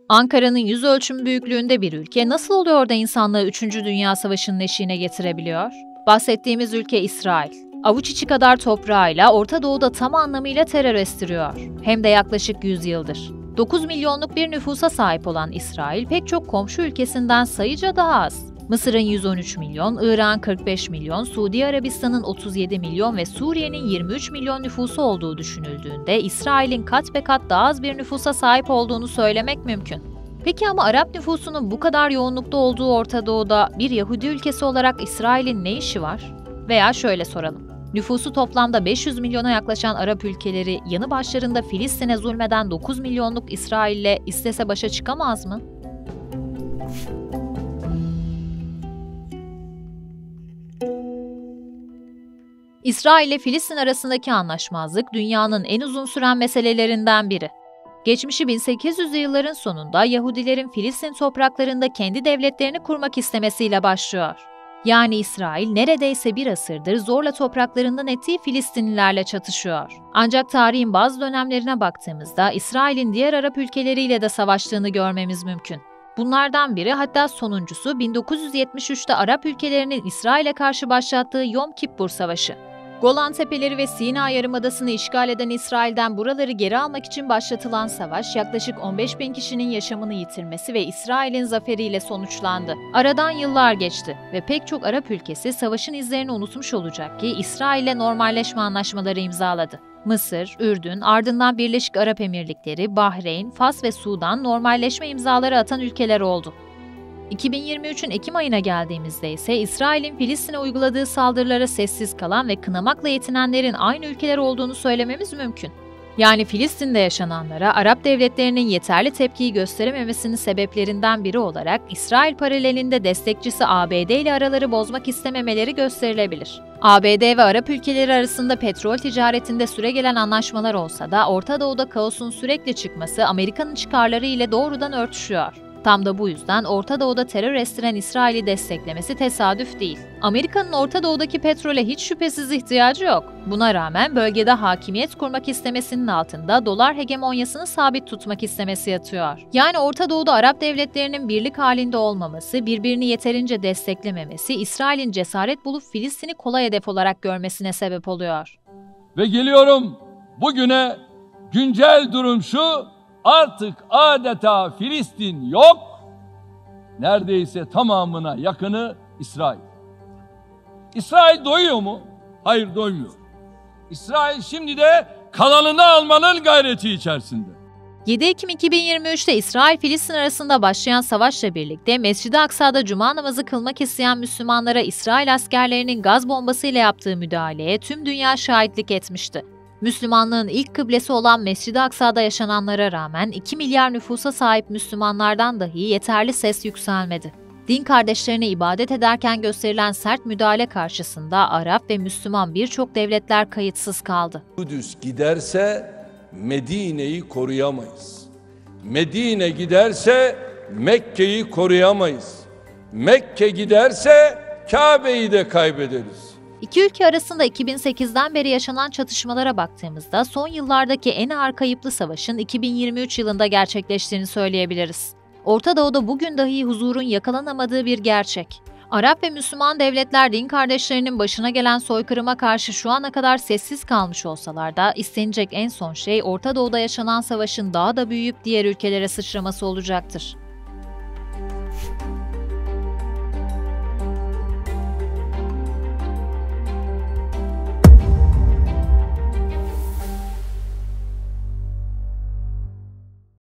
Ankara'nın yüz ölçümü büyüklüğünde bir ülke nasıl oluyor da insanlığı 3. Dünya Savaşı'nın eşiğine getirebiliyor? Bahsettiğimiz ülke İsrail. Avuç içi kadar toprağıyla Orta Doğu'da tam anlamıyla terör estiriyor. Hem de yaklaşık 100 yıldır. 9 milyonluk bir nüfusa sahip olan İsrail pek çok komşu ülkesinden sayıca daha az. Mısır'ın 113 milyon, Irak'ın 45 milyon, Suudi Arabistan'ın 37 milyon ve Suriye'nin 23 milyon nüfusu olduğu düşünüldüğünde İsrail'in kat be kat daha az bir nüfusa sahip olduğunu söylemek mümkün. Peki ama Arap nüfusunun bu kadar yoğunlukta olduğu Orta Doğu'da bir Yahudi ülkesi olarak İsrail'in ne işi var? Veya şöyle soralım. Nüfusu toplamda 500 milyona yaklaşan Arap ülkeleri yanı başlarında Filistin'e zulmeden 9 milyonluk İsrail'le istese başa çıkamaz mı? İsrail ile Filistin arasındaki anlaşmazlık dünyanın en uzun süren meselelerinden biri. Geçmişi 1800'lü yılların sonunda Yahudilerin Filistin topraklarında kendi devletlerini kurmak istemesiyle başlıyor. Yani İsrail neredeyse bir asırdır zorla topraklarından ettiği Filistinlilerle çatışıyor. Ancak tarihin bazı dönemlerine baktığımızda İsrail'in diğer Arap ülkeleriyle de savaştığını görmemiz mümkün. Bunlardan biri, hatta sonuncusu 1973'te Arap ülkelerinin İsrail'e karşı başlattığı Yom Kippur Savaşı. Golan Tepeleri ve Sina Yarımadası'nı işgal eden İsrail'den buraları geri almak için başlatılan savaş, yaklaşık 15 bin kişinin yaşamını yitirmesi ve İsrail'in zaferiyle sonuçlandı. Aradan yıllar geçti ve pek çok Arap ülkesi savaşın izlerini unutmuş olacak ki İsrail'le normalleşme anlaşmaları imzaladı. Mısır, Ürdün, ardından Birleşik Arap Emirlikleri, Bahreyn, Fas ve Sudan normalleşme imzaları atan ülkeler oldu. 2023'ün Ekim ayına geldiğimizde ise İsrail'in Filistin'e uyguladığı saldırılara sessiz kalan ve kınamakla yetinenlerin aynı ülkeler olduğunu söylememiz mümkün. Yani Filistin'de yaşananlara Arap devletlerinin yeterli tepkiyi gösterememesinin sebeplerinden biri olarak İsrail paralelinde destekçisi ABD ile araları bozmak istememeleri gösterilebilir. ABD ve Arap ülkeleri arasında petrol ticaretinde süregelen anlaşmalar olsa da Orta Doğu'da kaosun sürekli çıkması Amerika'nın çıkarları ile doğrudan örtüşüyor. Tam da bu yüzden Orta Doğu'da terör estiren İsrail'i desteklemesi tesadüf değil. Amerika'nın Orta Doğu'daki petrole hiç şüphesiz ihtiyacı yok. Buna rağmen bölgede hakimiyet kurmak istemesinin altında dolar hegemonyasını sabit tutmak istemesi yatıyor. Yani Orta Doğu'da Arap devletlerinin birlik halinde olmaması, birbirini yeterince desteklememesi, İsrail'in cesaret bulup Filistin'i kolay hedef olarak görmesine sebep oluyor. Ve geliyorum bugüne, güncel durum şu: artık adeta Filistin yok, neredeyse tamamına yakını İsrail. İsrail doyuyor mu? Hayır, doymuyor. İsrail şimdi de kalanını almanın gayreti içerisinde. 7 Ekim 2023'te İsrail-Filistin arasında başlayan savaşla birlikte Mescid-i Aksa'da cuma namazı kılmak isteyen Müslümanlara İsrail askerlerinin gaz bombasıyla yaptığı müdahaleye tüm dünya şahitlik etmişti. Müslümanlığın ilk kıblesi olan Mescid-i Aksa'da yaşananlara rağmen 2 milyar nüfusa sahip Müslümanlardan dahi yeterli ses yükselmedi. Din kardeşlerine ibadet ederken gösterilen sert müdahale karşısında Arap ve Müslüman birçok devletler kayıtsız kaldı. Kudüs giderse Medine'yi koruyamayız. Medine giderse Mekke'yi koruyamayız. Mekke giderse Kabe'yi de kaybederiz. İki ülke arasında 2008'den beri yaşanan çatışmalara baktığımızda son yıllardaki en ağır kayıplı savaşın 2023 yılında gerçekleştiğini söyleyebiliriz. Orta Doğu'da bugün dahi huzurun yakalanamadığı bir gerçek. Arap ve Müslüman devletler din kardeşlerinin başına gelen soykırıma karşı şu ana kadar sessiz kalmış olsalar da istenecek en son şey Orta Doğu'da yaşanan savaşın daha da büyüyüp diğer ülkelere sıçraması olacaktır.